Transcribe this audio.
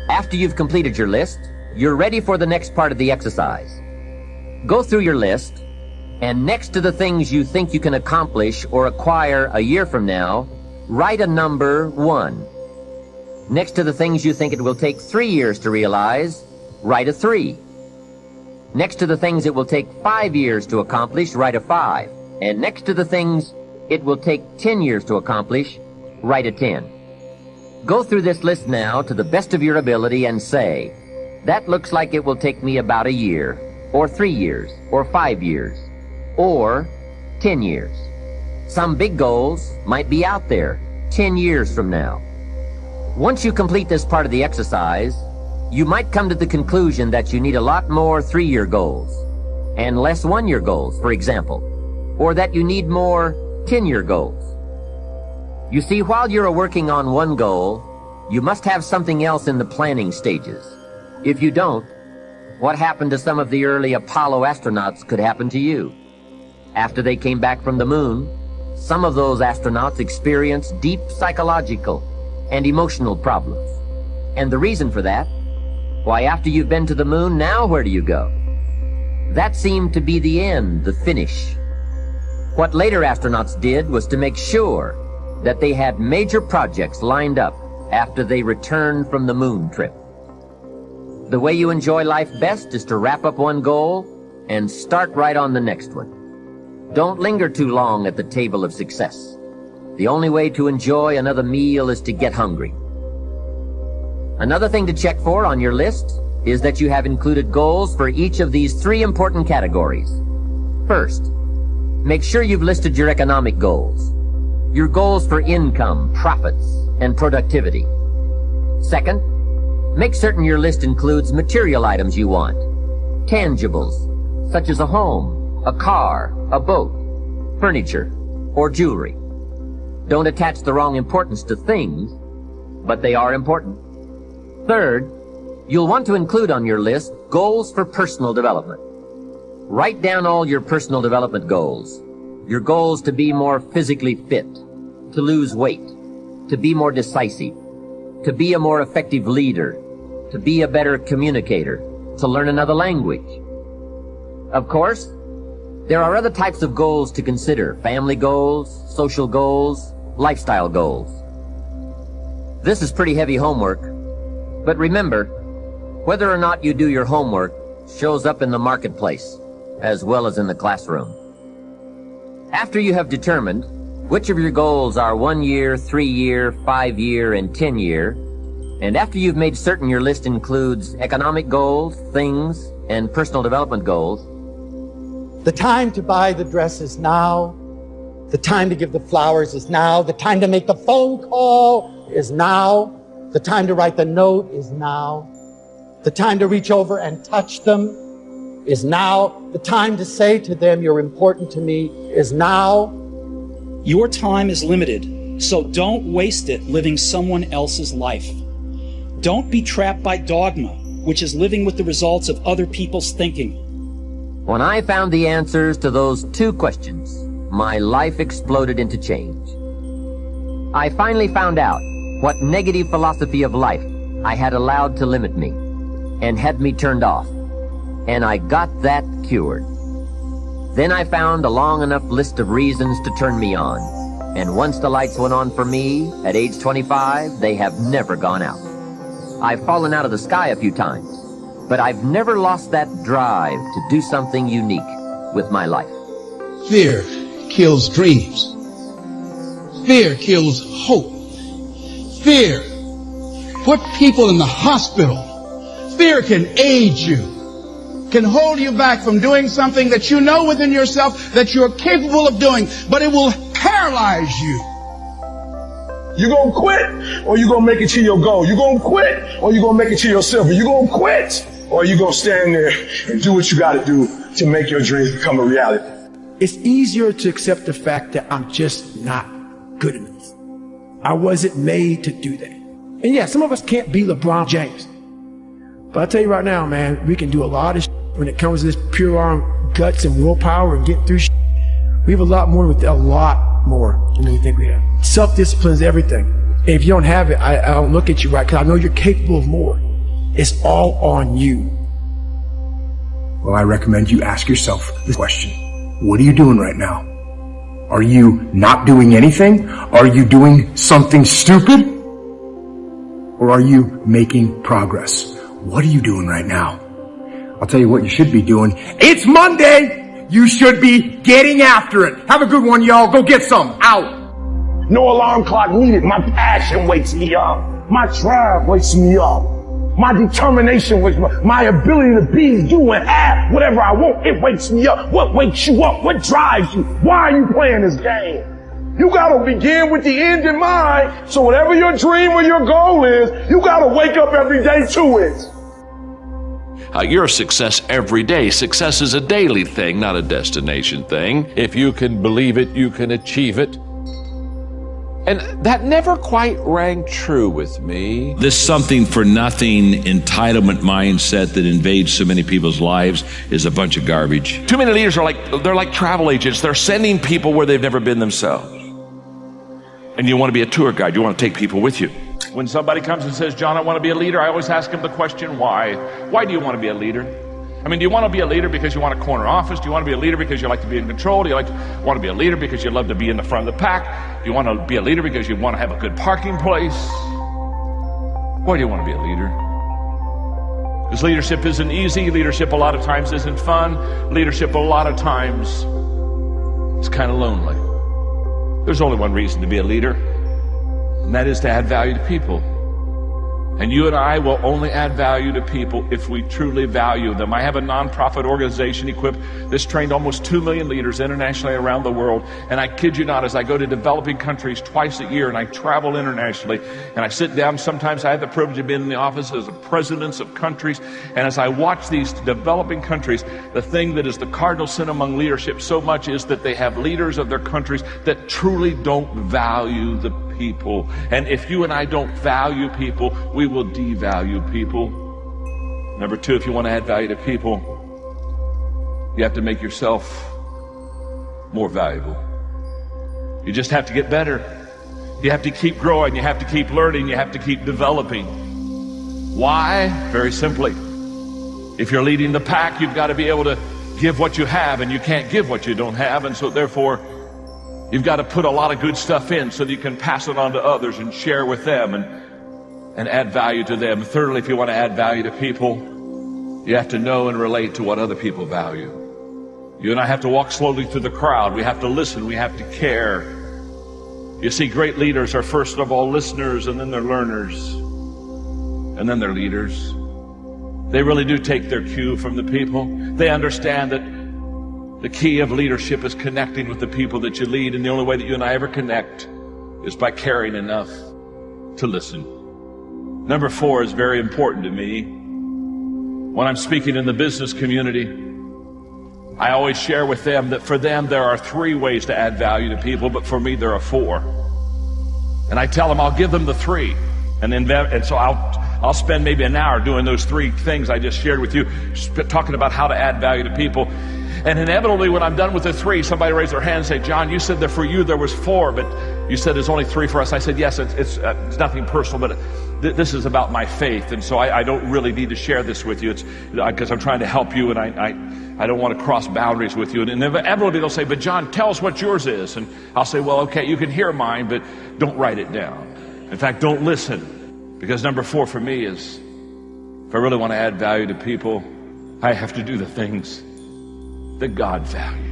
After you've completed your list, you're ready for the next part of the exercise. Go through your list, and next to the things you think you can accomplish or acquire a year from now, write a number 1. Next to the things you think it will take 3 years to realize, write a 3. Next to the things it will take 5 years to accomplish, write a 5. And next to the things it will take 10 years to accomplish, write a 10. Go through this list now to the best of your ability and say, that looks like it will take me about a year, or 3 years, or 5 years, or 10 years. Some big goals might be out there 10 years from now. Once you complete this part of the exercise, you might come to the conclusion that you need a lot more 3-year goals and less 1-year goals, for example, or that you need more 10-year goals. You see, while you're working on one goal, you must have something else in the planning stages. If you don't, what happened to some of the early Apollo astronauts could happen to you. After they came back from the moon, some of those astronauts experienced deep psychological and emotional problems. And the reason for that? Why, after you've been to the moon, now where do you go? That seemed to be the end, the finish. What later astronauts did was to make sure that they had major projects lined up after they returned from the moon trip. The way you enjoy life best is to wrap up one goal and start right on the next one. Don't linger too long at the table of success. The only way to enjoy another meal is to get hungry. Another thing to check for on your list is that you have included goals for each of these 3 important categories. First, make sure you've listed your economic goals, your goals for income, profits, and productivity. Second, make certain your list includes material items you want, tangibles, such as a home, a car, a boat, furniture, or jewelry. Don't attach the wrong importance to things, but they are important. Third, you'll want to include on your list goals for personal development. Write down all your personal development goals. Your goals to be more physically fit, to lose weight, to be more decisive, to be a more effective leader, to be a better communicator, to learn another language. Of course, there are other types of goals to consider: family goals, social goals, lifestyle goals. This is pretty heavy homework, but remember, whether or not you do your homework shows up in the marketplace as well as in the classroom. After you have determined which of your goals are 1 year, 3 year, 5 year, and 10 year, and after you've made certain your list includes economic goals, things, and personal development goals, the time to buy the dress is now. The time to give the flowers is now. The time to make the phone call is now. The time to write the note is now. The time to reach over and touch them is now. The time to say to them, "You're important to me," is now. Your time is limited, so don't waste it living someone else's life. Don't be trapped by dogma, which is living with the results of other people's thinking. When I found the answers to those 2 questions, my life exploded into change. I finally found out what negative philosophy of life I had allowed to limit me and had me turned off, and I got that cured. Then I found a long enough list of reasons to turn me on, and once the lights went on for me at age 25, they have never gone out. I've fallen out of the sky a few times, but I've never lost that drive to do something unique with my life. Fear kills dreams. Fear kills hope. Fear put people in the hospital. Fear can aid you, can hold you back from doing something that you know within yourself that you're capable of doing, but it will paralyze you. You're going to quit or you're going to make it to your goal. You're going to quit or you're going to make it to your silver. You're going to quit or you're going to stand there and do what you got to do to make your dreams become a reality. It's easier to accept the fact that I'm just not good enough. I wasn't made to do that. And yeah, some of us can't be LeBron James. But I'll tell you right now, man, we can do a lot of when it comes to this pure arm guts and willpower and getting through We have a lot more than we think we have. Self-discipline is everything. And if you don't have it, I don't look at you right, because I know you're capable of more. It's all on you. Well, I recommend you ask yourself this question. What are you doing right now? Are you not doing anything? Are you doing something stupid? Or are you making progress? What are you doing right now? I'll tell you what you should be doing. It's Monday! You should be getting after it. Have a good one, y'all. Go get some. Out. No alarm clock needed. My passion wakes me up. My drive wakes me up. My determination wakes me up. My ability to be, do, and have whatever I want, it wakes me up. What wakes you up? What drives you? Why are you playing this game? You gotta begin with the end in mind. So whatever your dream or your goal is, you gotta wake up every day to it. You're a success every day. Success is a daily thing, not a destination thing. If you can believe it, you can achieve it. And that never quite rang true with me. This something for nothing entitlement mindset that invades so many people's lives is a bunch of garbage. Too many leaders are they're like travel agents. They're sending people where they've never been themselves. And you want to be a tour guide. You want to take people with you. When somebody comes and says, John, I want to be a leader, I always ask them the question, why? Why do you want to be a leader? I mean, do you want to be a leader because you want a corner office? Do you want to be a leader because you like to be in control? Do you want to be a leader because you love to be in the front of the pack? Do you want to be a leader because you want to have a good parking place? Why do you want to be a leader? Because leadership isn't easy. Leadership a lot of times isn't fun. Leadership a lot of times is kind of lonely. There's only one reason to be a leader, and that is to add value to people. And you and I will only add value to people if we truly value them. I have a nonprofit organization, Equip, that's trained almost 2 million leaders internationally around the world. And I kid you not, as I go to developing countries twice a year and I travel internationally and I sit down, sometimes I have the privilege of being in the offices of presidents of countries. And as I watch these developing countries, the thing that is the cardinal sin among leadership so much is that they have leaders of their countries that truly don't value the people. And if you and I don't value people, we will devalue people. Number two, if you want to add value to people, you have to make yourself more valuable. You just have to get better. You have to keep growing. You have to keep learning. You have to keep developing. Why? Very simply. If you're leading the pack, you've got to be able to give what you have, and you can't give what you don't have. And so therefore, you've got to put a lot of good stuff in so that you can pass it on to others and share with them and add value to them. Thirdly, if you want to add value to people, you have to know and relate to what other people value. You and I have to walk slowly through the crowd. We have to listen. We have to care. You see, great leaders are first of all listeners, and then they're learners, and then they're leaders. They really do take their cue from the people. They understand that the key of leadership is connecting with the people that you lead, and the only way that you and I ever connect is by caring enough to listen. Number four is very important to me. When I'm speaking in the business community, I always share with them that for them there are 3 ways to add value to people, but for me there are 4. And I tell them I'll give them the 3, and so I'll spend maybe an hour doing those 3 things I just shared with you, talking about how to add value to people. And inevitably, when I'm done with the 3, somebody raised their hand and say, John, you said that for you there was 4, but you said there's only 3 for us. I said, yes, it's nothing personal, but this is about my faith. And so I don't really need to share this with you. It's because I'm trying to help you, and I don't want to cross boundaries with you. And inevitably they'll say, but John, tell us what yours is. And I'll say, well, okay, you can hear mine, but don't write it down. In fact, don't listen. Because number 4 for me is, if I really want to add value to people, I have to do the things that God values.